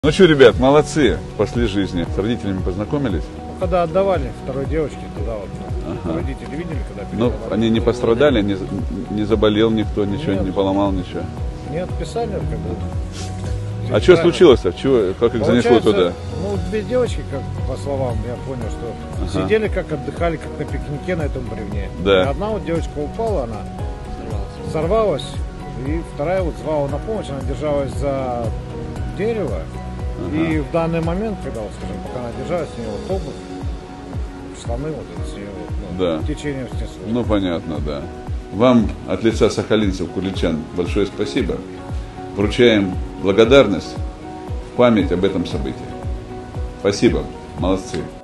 Ну что, ребят, молодцы, спасли жизни. С родителями познакомились? Когда отдавали второй девочке, туда вот родители видели, когда Ну, они не пострадали, не заболел никто, ничего, Нет. не поломал ничего? Не отписали, как бы. А что случилось-то? Как их занесло туда? Ну, две девочки, как по словам, я понял, что сидели, как отдыхали, как на пикнике на этом бревне. Да. И одна вот девочка упала, она взорвалась, и вторая вот звала на помощь, она держалась за дерево. И в данный момент, когда, вот, скажем, пока она держалась, с нее вот обувь, штаны, вот это с нее вот, Да. течением снесло. Ну, понятно, да. Вам от лица сахалинцев, курильчан, большое спасибо. Вручаем благодарность в память об этом событии. Спасибо, молодцы.